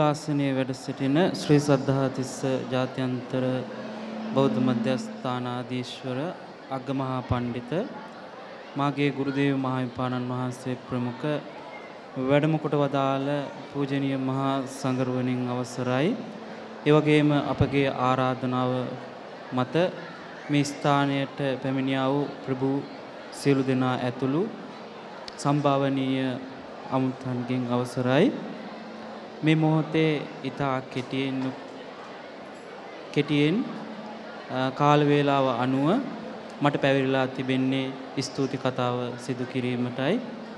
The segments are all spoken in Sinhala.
සේනාසනයේ වැඩ සිටින ශ්‍රී සද්ධාතිස්ස ජාත්‍යන්තර බෞද්ධ මධ්‍යස්ථානාධීශ්වර අග්ගමහා පණ්ඩිත මාගේ ගුරුදේව මහවිපාණන් වහන්සේ ප්‍රමුඛ වැඩම කොට වදාළ පූජනීය මහා සංඝරුවනින් අවසරයි. ඒ වගේම අපගේ ආරාධනාව මත මේ ස්ථානයට පැමිණියා වූ ප්‍රභූ සියලු දෙනා ඇතුළු සම්භාවනීය අමුත්තන්ගෙන් අවසරයි. මේ මොහොතේ ඊතා කෙටියෙන් කාල වේලාව අනුව මට පැවරිලා තිබෙන්නේ ස්තුති කතාව සිදු කිරීමටයි.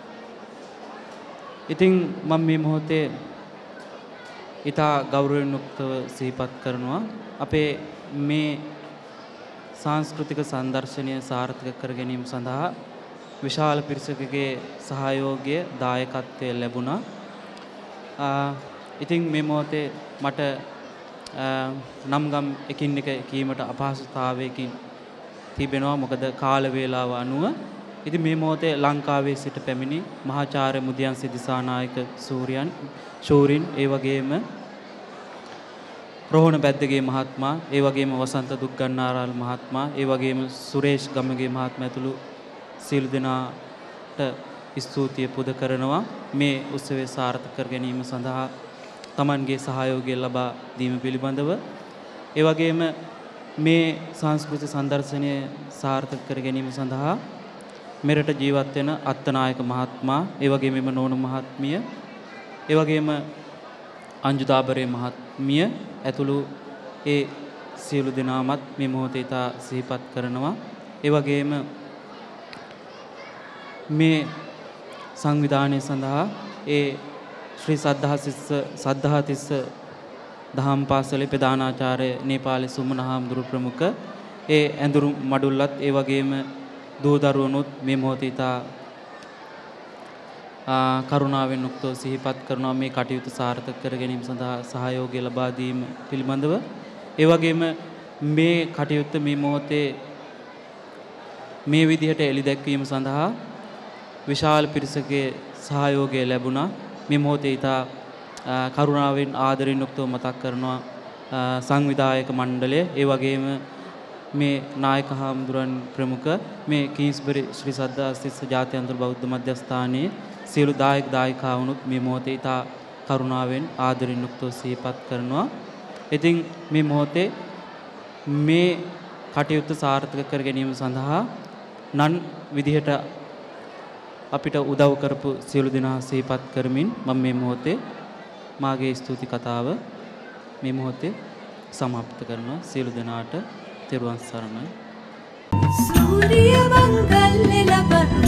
ඉතින් මම මේ මොහොතේ ඊතා ගෞරවයෙන් යුක්තව සිහිපත් කරනවා අපේ මේ සංස්කෘතික සංදර්ශනය සාර්ථක කර ගැනීම සඳහා විශාල පිරිසකගේ සහයෝගය දායකත්වය ලැබුණා. ඉතින් මේ මොහොතේ මට නම්ගම් එකින් එක කීමට අපහසුතාවයකින් තිබෙනවා මොකද කාල වේලාව අනුව. ඉතින් මේ මොහොතේ ලංකාවේ සිට පැමිණි මහාචාර්ය මුදියන්සි දිසානායක ශූරින් ඒ වගේම රෝහණ බැද්දගේ මහත්මයා ඒ වගේම වසන්ත දුක්ගන්නාරාල් මහත්මයා ඒ වගේම සුරේෂ් ගමගේ මහත්මයා ඇතුළු සියලු දෙනාට ස්තුතිය පුද කරනවා මේ උත්සවය සාර්ථක කර ගැනීම සඳහා තමන්ගේ සහයෝගය ලබා දීම පිළිබඳව. ඒ වගේම මේ සංස්කෘතික සංදර්ශනය සාර්ථක කර ගැනීම සඳහා මෙරට ජීවත් වෙන අත්තනායක මහත්මයා ඒ වගේම මෙම නෝන මහත්මිය ඒ වගේම අංජුදාබරේ මහත්මිය ඇතුළු ඒ සියලු දෙනාමත් මේ මොහොතේ තා සිහිපත් කරනවා. ඒ වගේම මේ සංවිධානය සඳහා ඒ ශ්‍රී සද්ධාතිස්ස දහම් පාසලේ ප්‍රධානාචාර්ය නේපාලේ සුමන හාමුදුරු ප්‍රමුඛ ඒ ඇඳුරු මඩුල්ලත් ඒ වගේම දූ දරුවනුත් මේ මොහොතේ තා කරුණාවෙන් යුක්තව සිහිපත් කරනවා මේ කටයුතු සාර්ථක කර ගැනීම සඳහා සහයෝගය ලබා දීම පිළිබඳව. ඒ වගේම මේ කටයුත්ත මේ මොහොතේ මේ විදිහට එළි දැක්වීම සඳහා විශාල පිරිසකගේ සහයෝගය ලැබුණා. මේ මොහොතේ ඊට කරුණාවෙන් ආදරෙන් යුක්තව මතක් කරනවා සංවිධායක මණ්ඩලය ඒ වගේම මේ නායක හාමුදුරන් ප්‍රමුඛ මේ කිංස්බරි ශ්‍රී සද්ධාතිස්ස ජාත්‍යන්තර බෞද්ධ මධ්‍යස්ථානයේ සියලු දායක දායිකාවුනුත් මේ මොහොතේ ඊට කරුණාවෙන් ආදරෙන් යුක්තව සිහිපත් කරනවා. ඉතින් මේ මොහොතේ මේ කටයුත්ත සාර්ථක කර ගැනීම සඳහා නන් විදිහට අපිට උදව් කරපු සියලු දෙනා සිහිපත් කරමින් මම මේ මොහොතේ මාගේ ස්තුති කතාව මේ මොහොතේ සමාප්ත කරනවා. සියලු දෙනාට තෙරුවන් සරණයි. සූර්ය මංගල්‍ය ලබන